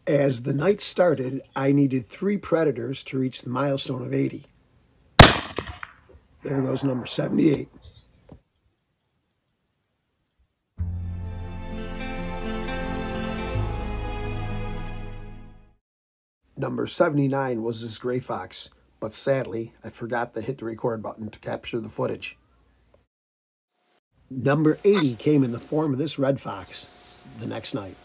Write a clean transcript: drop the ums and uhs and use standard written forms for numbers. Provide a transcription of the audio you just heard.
As the night started, I needed 3 predators to reach the milestone of 80. There goes number 78. Number 79 was this gray fox, but sadly, I forgot to hit the record button to capture the footage. Number 80 came in the form of this red fox the next night.